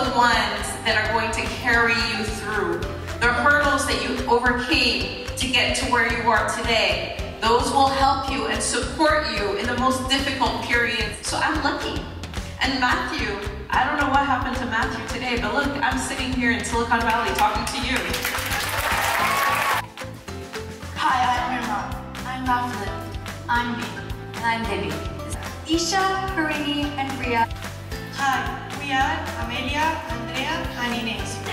the ones that are going to carry you through. The hurdles that you overcame to get to where you are today, those will help you and support you in the most difficult periods. So I'm lucky. And Matthew, I don't know what happened to Matthew today, but look, I'm sitting here in Silicon Valley talking to you. Hi, I'm Irma. I'm Raflin. I'm B. And I'm Debbie. Isha, Harini, and Priya. Hi, we are Amelia, Andrea, and Inés.